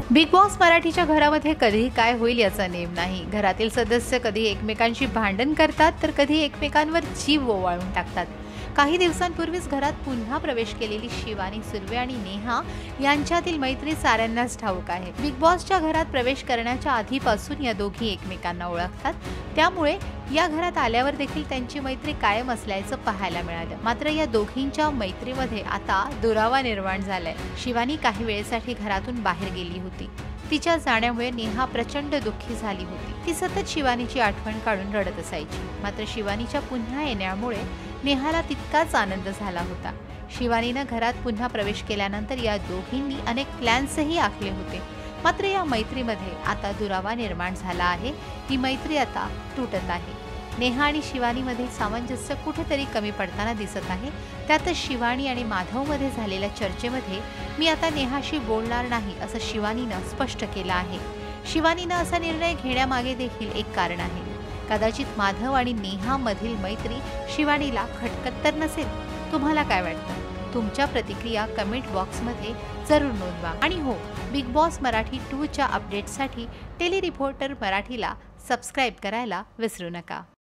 Big boss मराठीच्या घरामध्ये कधी काय होईल याचा नेम नाही। घरातील सदस्य कधी एकमेकांशी भांडण करतात तर कधी एकमेकांवर जीव ओवाळून टाकतात। काही दिवसांपूर्वीच घरात पुन्हा प्रवेश केलेली शिवानी सुर्वे आणि नेहा यांच्यातील मैत्री साऱ्यांनाच ठाऊक आहे। बिग बॉसच्या घरात प्रवेश करण्याच्या आधीपासून या दोघी एकमेकांना ओळखतात, त्यामुळे या घरात आल्यावर देखील त्यांची मैत्री कायम असल्याचं पाहायला मिळालं। मात्र या दोघींच्या मैत्रीमध्ये आता दुरावा निर्माण झालाय। शिवानी काही वेळेसाठी घरातून बाहेर गेली होती। तिच्या जाण्यामुळे नेहा प्रचंड दुःखी झाली होती। ती सतत शिवानीची आठवण काढून रडत असायची। मात्र शिवानीच्या पुन्हा येण्यामुळे नेहाला तितकाच आनंद झाला होता। शिवानीनं घरात पुन्हा प्रवेश केल्यानंतर या दोघींनी अनेक प्लॅन्सही आखले होते। मात्र या मैत्रीमध्ये आता दुरावा निर्माण झाला आहे। ही मैत्री आता तुटत आहे। नेहा आणि शिवानीमधील सामंजस्य कुठेतरी कमी पडताना दिसत आहे। त्यातच शिवानी आणि माधवमध्ये झालेल्या चर्चेमध्ये मी आता नेहाशी बोलणार नाही असं शिवानीनं स्पष्ट केलं आहे। शिवानीनं असा निर्णय घेण्यामागे देखील एक कारण आहे। कदाचित माधव आणि नेहा मधील मैत्री शिवानीला खटकत तर नसेल। तुम्हाला काय वाटतं? तुमच्या प्रतिक्रिया कमेंट बॉक्समध्ये जरूर नोंदवा। आणि हो, बिग बॉस मराठी 2 च्या अपडेट्ससाठी टेली रिपोर्टर मराठीला सबस्क्राईब करायला विसरू नका।